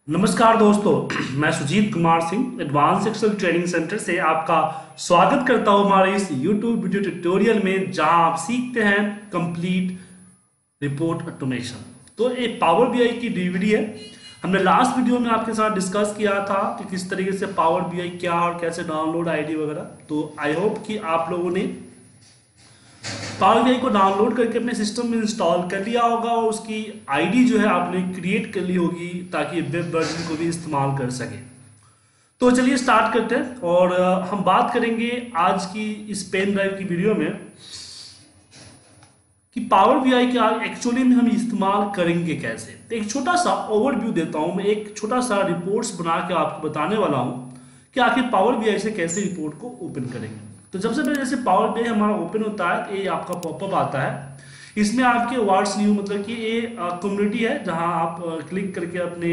नमस्कार दोस्तों, मैं Sujit Kumar Singh advance excel training centre से आपका स्वागत करता हूं हमारे इस YouTube वीडियो ट्यूटोरियल में, जहां आप सीखते हैं कंप्लीट रिपोर्ट ऑटोमेशन। तो ये पावर बीआई की डीवीडी है। हमने लास्ट वीडियो में आपके साथ डिस्कस किया था कि किस तरीके से पावर बीआई क्या और कैसे डाउनलोड आईडी वगैरह। तो आई होप कि आप लोगों ने पावर बीआई को डाउनलोड करके अपने सिस्टम में इंस्टॉल कर लिया होगा और उसकी आईडी जो है आपने क्रिएट कर ली होगी ताकि वेब वर्जन को भी इस्तेमाल कर सके। तो चलिए स्टार्ट करते हैं और हम बात करेंगे आज की इस पेन ड्राइव की वीडियो में कि पावर बीआई का एक्चुअली में हम इस्तेमाल करेंगे कैसे। तो एक छोटा सा ओवरव्यू देता हूं मैं, एक छोटा सा रिपोर्ट्स बना के आपको बताने वाला हूं कि आखिर पावर बीआई से कैसे रिपोर्ट को ओपन करेंगे। तो सबसे पहले जैसे पावर बीआई हमारा ओपन होता है तो ये आपका पॉपअप आता है। इसमें आपके व्हाट्स न्यू मतलब कि ये कम्युनिटी है जहां आप क्लिक करके अपने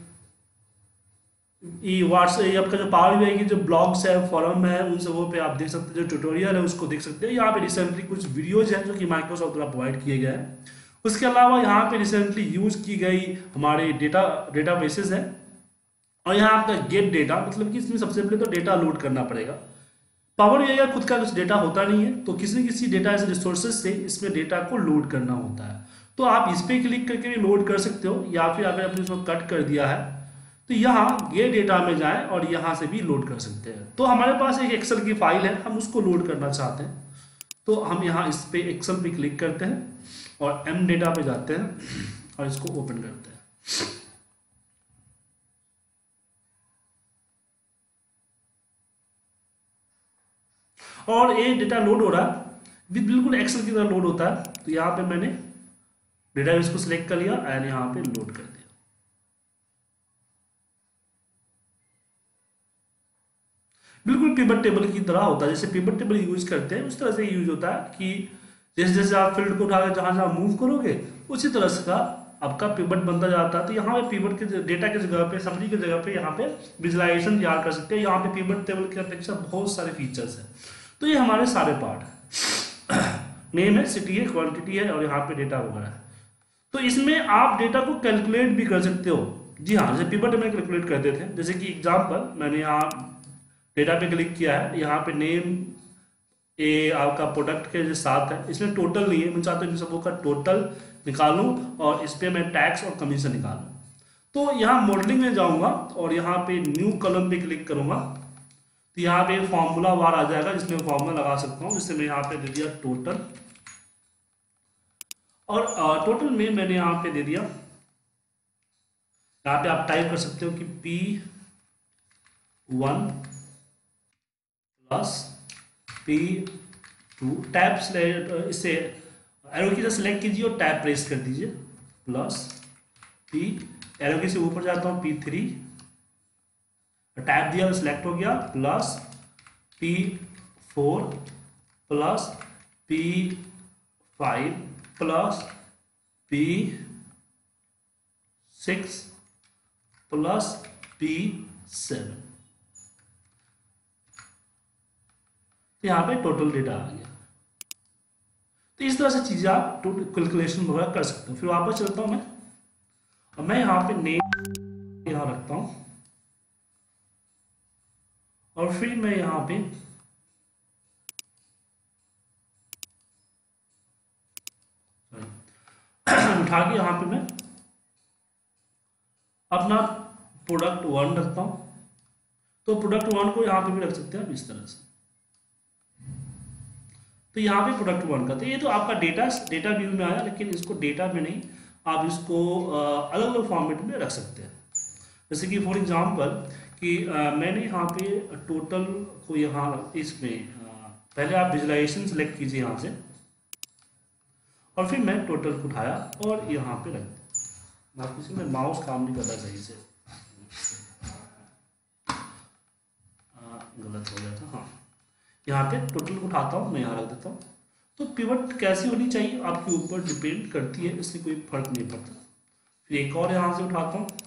ये व्हाट्स ये आपका जो पावर बीआई की जो ब्लॉग्स है, फॉरम है, उन सबों पे आप देख सकते हैं। जो ट्यूटोरियल है उसको देख सकते हैं। यहाँ पे रिसेंटली कुछ वीडियोज हैं जो कि माइक्रोसॉफ्ट द्वारा प्रोवाइड किए गए हैं। उसके अलावा यहाँ पे रिसेंटली यूज की गई हमारे डेटा बेसिस है। और यहाँ आपका गेट डेटा मतलब कि इसमें सबसे पहले तो डेटा लोड करना पड़ेगा। पावर बीआई का खुद का कुछ डेटा होता नहीं है, तो किसी न किसी डेटा रिसोर्सेज से इसमें डेटा को लोड करना होता है। तो आप इस पर क्लिक करके भी लोड कर सकते हो, या फिर अगर आपने इसको कट कर दिया है तो यहाँ गेट डेटा में जाएं और यहाँ से भी लोड कर सकते हैं। तो हमारे पास एक एक्सेल की फाइल है, हम उसको लोड करना चाहते हैं तो हम यहाँ इस पे एक्सेल पे क्लिक करते हैं और एम डेटा पे जाते हैं और इसको ओपन करते हैं। और ये डेटा लोड हो रहा है, बिल्कुल एक्सेल की तरह लोड होता है। तो यहाँ पे मैंने डेटाबेस को सिलेक्ट कर लिया एंड यहाँ पे लोड कर दिया। बिल्कुल पिवट टेबल की तरह होता है, जैसे पिवट टेबल यूज करते हैं उस तरह से यूज होता है कि जैसे जैसे आप फील्ड को उठाकर जहां जहां मूव करोगे उसी तरह से का आपका पिवट बनता जाता है। तो यहाँ पे पिवट के डेटा की जगह पे, समरी की जगह पे यहाँ पे विजुअलाइजेशन तैयार कर सकते हैं। यहाँ पे पिवट टेबल की अपेक्षा बहुत सारे फीचर्स हैं। तो ये हमारे सारे पार्ट है। नेम है, सिटी है, क्वांटिटी है और यहाँ पे डेटा वगैरह है। तो इसमें आप डेटा को कैलकुलेट भी कर सकते हो। जी हाँ, जैसे पिवट में कैलकुलेट करते थे, जैसे कि एग्जाम्पल मैंने यहाँ डेटा पे क्लिक किया है, यहाँ पे नेम ये आपका प्रोडक्ट के जो साथ है, इसमें टोटल नहीं है। मैं चाहता हूँ इन सबों का टोटल निकालूं और इस पे मैं टैक्स और कमीशन निकालूं। तो यहाँ मॉडलिंग में जाऊंगा और यहाँ पे न्यू कॉलम पे क्लिक करूंगा तो यहाँ पे फॉर्मूला बार आ जाएगा जिसमें फॉर्मूला लगा सकता हूँ। जिससे मैं यहाँ पे दे दिया टोटल और टोटल में मैंने यहाँ पे दे दिया, यहाँ पे आप टाइप कर सकते हो कि P1 प्लस P2 टैब इससे एरो की सेलेक्ट कीजिए और टैब प्रेस कर दीजिए, प्लस P एरो की से ऊपर जाता हूँ P3 टैब दिया तो सिलेक्ट हो गया, plus P4 plus P5 plus P6 plus P7। तो यहाँ पे टोटल डेटा आ गया। तो इस तरह से चीजें आप कैलकुलेशन वगैरह कर सकते हो। फिर वापस चलता हूं मैं और मैं यहाँ पे नेम यहाँ रखता हूं और फिर मैं यहाँ पे उठा के यहाँ पे मैं अपना प्रोडक्ट 1 रखता हूं। तो प्रोडक्ट 1 को यहाँ पे भी रख सकते हैं आप इस तरह से। तो यहाँ पे प्रोडक्ट 1 का, तो ये तो आपका डेटा व्यू में आया, लेकिन इसको डेटा में नहीं, आप इसको अलग अलग फॉर्मेट में रख सकते हैं। जैसे कि फॉर एग्जांपल कि मैंने यहाँ पे टोटल को यहाँ इसमें पहले आप विजुअलाइजेशन सेलेक्ट कीजिए यहाँ से और फिर मैं टोटल को उठाया और यहाँ पे रख दिया। आप किसी में माउस काम नहीं करता सही से, गलत हो गया था। हाँ, यहाँ पे टोटल को उठाता हूँ, मैं यहाँ रख देता हूँ। तो पिवट कैसी होनी चाहिए आपके ऊपर डिपेंड करती है, इससे कोई फर्क नहीं पड़ता। फिर एक और यहाँ से उठाता हूँ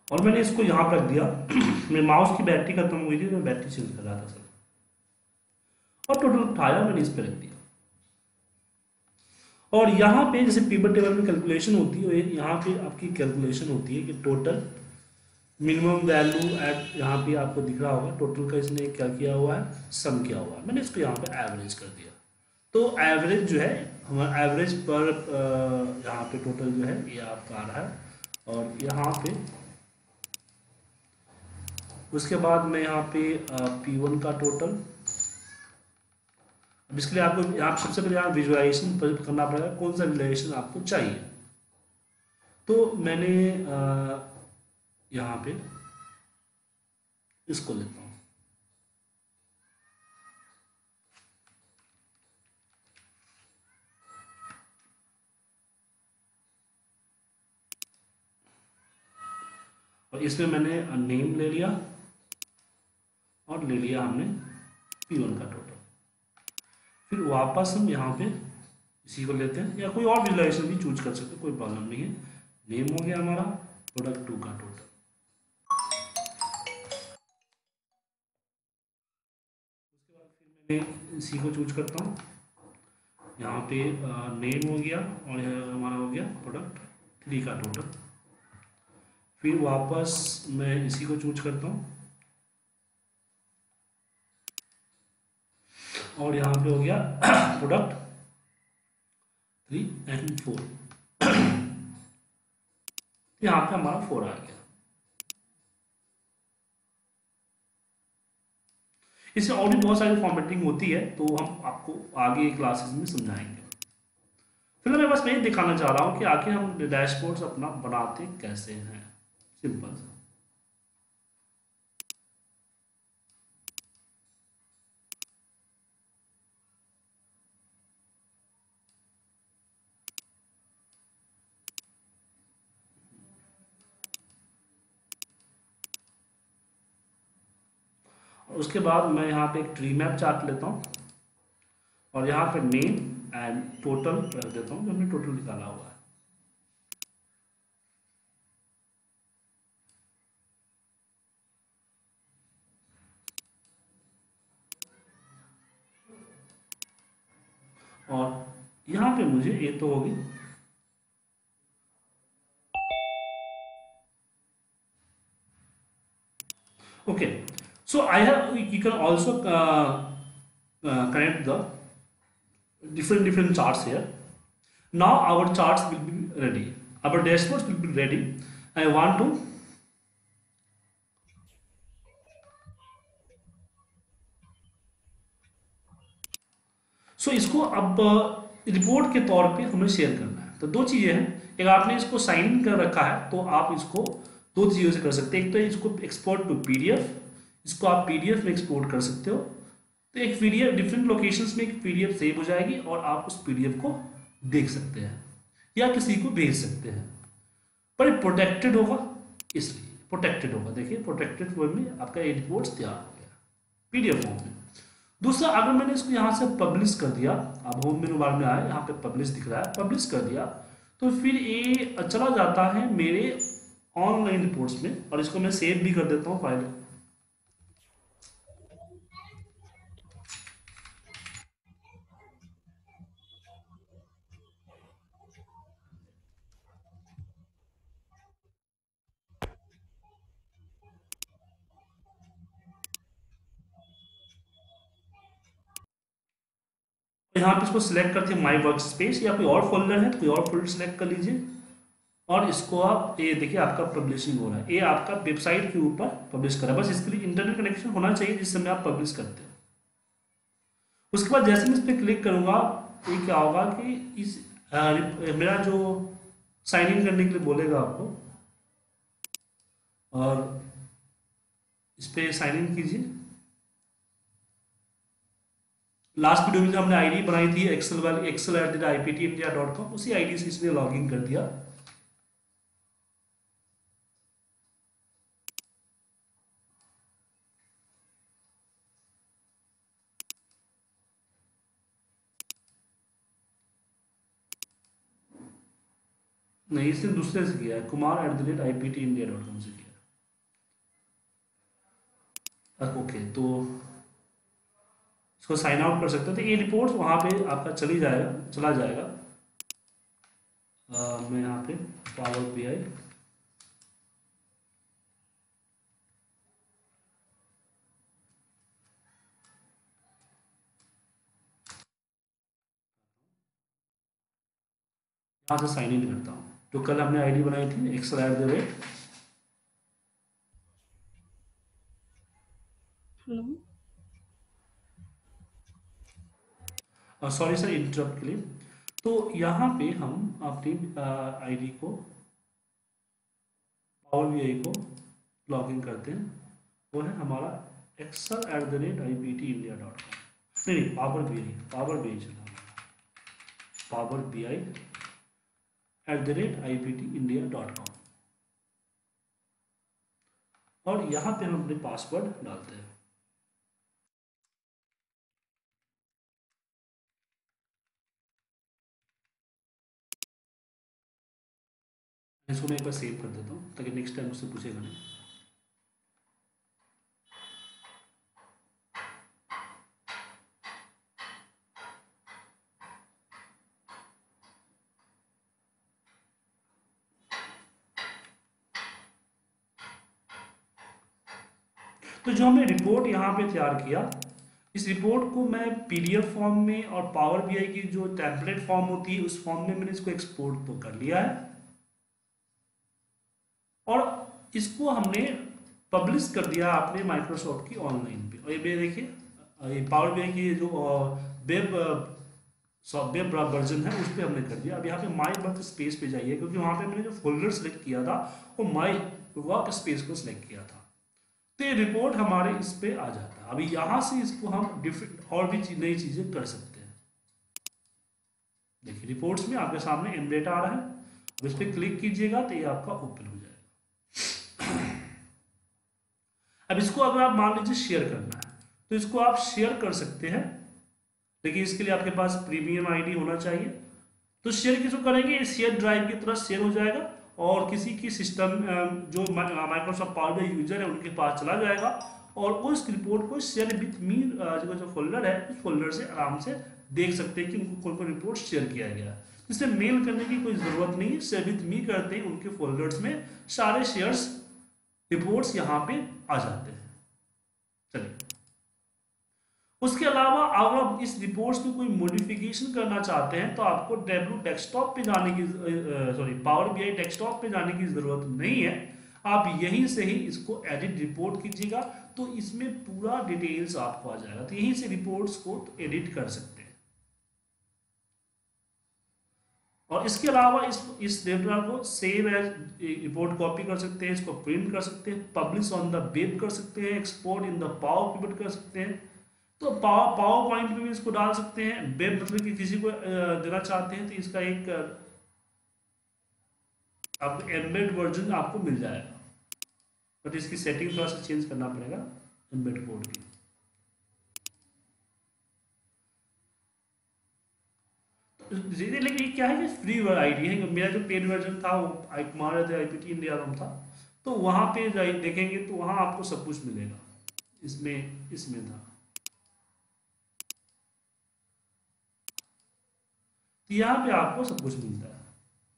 और मैंने इसको यहाँ पर रख दिया। मेरे माउस की बैटरी खत्म हो गई थी, तो मैं बैटरी चेंज कर रहा था सर, और टोटल उठाया मैंने इस पर रख दिया। और यहाँ पे जैसे पिवट टेबल में कैलकुलेशन होती है, यहाँ पे आपकी कैलकुलेशन होती है कि टोटल मिनिमम वैल्यू एट, यहाँ पे आपको दिख रहा होगा टोटल का इसने क्या किया हुआ है, सम किया हुआ है। मैंने इसको यहाँ पे एवरेज कर दिया, तो एवरेज जो है हमारा एवरेज पर यहाँ पे टोटल जो है ये आपका आ रहा है। और यहाँ पे उसके बाद मैं यहाँ पे P1 का टोटल, अब इसके लिए आपको यहाँ सबसे पहले यहाँ विजुअलाइजेशन करना पड़ेगा, कौन सा विजुअलाइजेशन आपको चाहिए। तो मैंने यहाँ पे इसको लेता हूँ। और इसमें मैंने नेम ले लिया और ले लिया हमने P1 का टोटल। फिर वापस हम यहाँ पे इसी को लेते हैं, या कोई और विजुअलाइजेशन भी चूज कर सकते हैं, कोई प्रॉब्लम नहीं है। नेम हो गया हमारा, प्रोडक्ट 2 का टोटल। उसके बाद फिर मैं इसी को चूज करता हूँ, यहाँ पे नेम हो गया और हमारा हो गया प्रोडक्ट 3 का टोटल। फिर वापस मैं इसी को चूज करता हूँ और यहाँ पे हो गया प्रोडक्ट 3 एंड 4। यहाँ पे हमारा 4 आ गया। इसमें और भी बहुत सारी फॉर्मेटिंग होती है, तो हम आपको आगे क्लासेस में समझाएंगे। फिलहाल मैं बस मैं दिखाना चाह रहा हूँ कि आगे हम डैशबोर्ड्स अपना बनाते कैसे हैं, सिंपल सा। और उसके बाद मैं यहाँ पे एक ट्री मैप चार्ट लेता हूँ और यहाँ पे नेम एंड टोटल रख देता हूँ, जो हमने टोटल निकाला हुआ है। और यहाँ पे मुझे ये तो होगी, okay, so I have, you can also connect the different charts here. Now our charts will be ready, our dashboards will be ready. I want to, सो इसको अब रिपोर्ट के तौर पे हमें शेयर करना है। तो दो चीज़ें हैं, एक आपने इसको साइन इन कर रखा है तो आप इसको दो चीज़ों से कर सकते हैं। एक तो इसको एक्सपोर्ट टू पीडीएफ, इसको आप पीडीएफ में एक्सपोर्ट कर सकते हो। तो एक पीडीएफ डिफरेंट लोकेशंस में एक पीडीएफ सेव हो जाएगी और आप उस पीडीएफ को देख सकते हैं या किसी को भेज सकते हैं, पर ये प्रोटेक्टेड होगा, इसलिए प्रोटेक्टेड होगा। देखिए प्रोटेक्टेड फॉर्म में आपका ये रिपोर्ट्स तैयार हो गया पीडीएफ फॉर्म में। दूसरा, अगर मैंने इसको यहाँ से पब्लिश कर दिया, अब होम मेनू बार में आया, यहाँ पे पब्लिश दिख रहा है, पब्लिश कर दिया, तो फिर ये चला जाता है मेरे ऑनलाइन रिपोर्ट्स में, और इसको मैं सेव भी कर देता हूँ फाइल। यहाँ पे इसको सिलेक्ट करते हैं माई वर्क स्पेस, या कोई और फोल्डर है तो कोई और फोल्डर सिलेक्ट कर लीजिए, और इसको आप ये देखिए आपका पब्लिशिंग हो रहा है, ये आपका वेबसाइट के ऊपर पब्लिश करा है। बस इसके लिए इंटरनेट कनेक्शन होना चाहिए जिस समय आप पब्लिश करते हैं। उसके बाद जैसे मैं इस पर क्लिक करूंगा, ये क्या होगा कि इस मेरा जो साइन इन करने के लिए बोलेगा आपको, और इस पर साइन इन कीजिए। लास्ट वीडियो में जो हमने आईडी बनाई थी एक्सेल वाली, excel@iptindia.com, उसी आईडी से इसने लॉग इन कर दिया। नहीं, इसने दूसरे से किया है, Kumar@iptindia.com से किया। ओके, तो इसको साइन आउट कर सकते हैं, तो ये रिपोर्ट वहाँ पे आपका चला जाएगा। मैं यहाँ पे पावर BI यहाँ से साइन इन करता हूँ। तो कल हमने आईडी बनाई थी excel@, hello. Sorry sir interrupt के लिए। तो यहाँ पे हम अपनी आईडी को, पावर BI को लॉग इन करते हैं। वो है हमारा excel@iptindia.com, नहीं पावर BI चला, power BI@iptindia.com, और यहाँ पे हम अपने पासवर्ड डालते हैं। इसको मैं एक बार सेव कर देता हूँ ताकि नेक्स्ट टाइम उससे पूछेगा नहीं। तो जो हमने रिपोर्ट यहाँ पे तैयार किया, इस रिपोर्ट को मैं PDF फॉर्म में और पावर BI की जो टेम्पलेट फॉर्म होती है उस फॉर्म में मैंने इसको एक्सपोर्ट तो कर लिया है, और इसको हमने पब्लिश कर दिया आपने माइक्रोसॉफ्ट की ऑनलाइन पे। और ये देखिए ये पावर BI की जो वेब वेब वर्जन है उस पर हमने कर दिया। अब यहाँ पे माई वर्क स्पेस पे जाइए, क्योंकि वहाँ पे मैंने जो फोल्डर सेलेक्ट किया था वो माई वर्क स्पेस को सिलेक्ट किया था, तो ये रिपोर्ट हमारे इस पे आ जाता है। अभी यहाँ से इसको हम डिफरेंट और भी नई चीज़ें कर सकते हैं। देखिए रिपोर्ट्स में आपके सामने एम्बेड आ रहा है, अब इस पर क्लिक कीजिएगा तो ये आपका ओपन हो जाएगा। अब इसको अगर आप मान लीजिए शेयर करना है तो इसको आप शेयर कर सकते हैं, लेकिन इसके लिए आपके पास प्रीमियम आईडी होना चाहिए। तो शेयर किसको करेंगे, शेयर ड्राइव की तरह शेयर हो जाएगा और किसी की सिस्टम जो माइक्रोसॉफ्ट पावर BI यूजर है उनके पास चला जाएगा, और उस रिपोर्ट को शेयर विथ मी जो फोल्डर है उस फोल्डर से आराम से देख सकते हैं कि उनको कौन कौन रिपोर्ट शेयर किया गया है। इसे मेल करने की कोई ज़रूरत नहीं है, शेयर विथ मी करते हैं उनके फोल्डर्स में सारे शेयर्स रिपोर्ट्स यहाँ पे आ जाते हैं। चलिए, उसके अलावा अगर आप इस रिपोर्ट्स में कोई मॉडिफिकेशन करना चाहते हैं तो आपको डेब्लू डेस्कटॉप पे जाने की पावर BI डेस्कटॉप पे जाने की ज़रूरत नहीं है। आप यहीं से ही इसको एडिट रिपोर्ट कीजिएगा तो इसमें पूरा डिटेल्स आपको आ जाएगा, तो यहीं से रिपोर्ट्स को एडिट कर सकते हैं। और इसके अलावा इस डेटा को सेव एज रिपोर्ट कॉपी कर सकते हैं, इसको प्रिंट कर सकते हैं, पब्लिश ऑन द वेब कर सकते हैं, export in the power pivot कर सकते हैं। तो पावर पॉइंट में भी इसको डाल सकते हैं। वेब मतलब कि किसी को देना चाहते हैं तो इसका एक आपको एम्बेड वर्जन आपको मिल जाएगा, बट इसकी सेटिंग थोड़ा सा चेंज करना पड़ेगा एम्बेड कोड की। लेकिन ये क्या है कि फ्री आईडी है, मेरा जो पेड वर्जन था वो कुमार IPT इंडिया रोम था, तो वहाँ पे देखेंगे तो वहाँ आपको सब कुछ मिलेगा। इसमें था, तो यहाँ पे आपको सब कुछ मिलता है।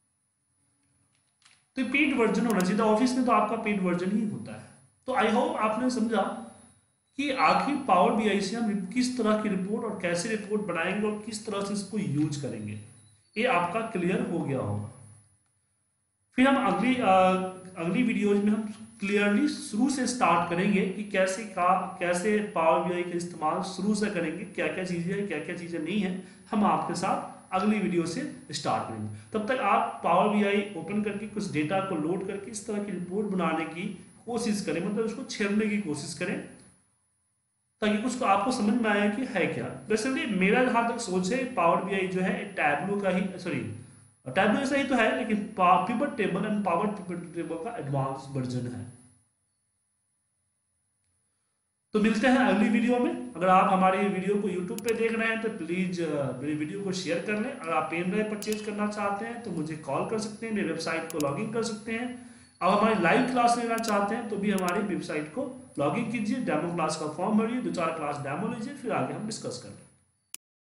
तो पेड वर्जन होना चाहिए, ऑफिस में तो आपका पेड वर्जन ही होता है। तो आई होप आपने समझा कि आखिर पावर BI से हम किस तरह की रिपोर्ट और कैसे रिपोर्ट बनाएंगे और किस तरह से इसको यूज करेंगे, ये आपका क्लियर हो गया होगा। फिर हम अगली वीडियोज में हम क्लियरली शुरू से स्टार्ट करेंगे कि कैसे पावर BI का इस्तेमाल शुरू से करेंगे, क्या क्या चीज़ें हैं क्या क्या चीज़ें नहीं है, हम आपके साथ अगली वीडियो से स्टार्ट करेंगे। तब तक आप पावर BI ओपन करके कुछ डेटा को लोड करके इस तरह की रिपोर्ट बनाने की कोशिश करें, मतलब उसको छेड़ने की कोशिश करें, ताकि कुछ आपको समझ में आया कि है क्या। वैसे मेरा जहाँ तक सोच है पावर BI जो है टैबलो का ही, सॉरी टैबलो ऐसा ही तो है, लेकिन pivot table and power pivot table का एडवांस वर्जन है। तो मिलते हैं अगली वीडियो में। अगर आप हमारी वीडियो को यूट्यूब पे देख रहे हैं तो प्लीज़ मेरी वीडियो को शेयर कर लें। अगर आप पेन ड्राइव परचेज करना चाहते हैं तो मुझे कॉल कर सकते हैं, मेरी वेबसाइट को लॉगिन कर सकते हैं। अब हमारी लाइव क्लास लेना चाहते हैं तो भी हमारी वेबसाइट को लॉगिन कीजिए, डेमो क्लास का फॉर्म भरिए, 2-4 क्लास डेमो लीजिए, फिर आगे हम डिस्कस करेंगे।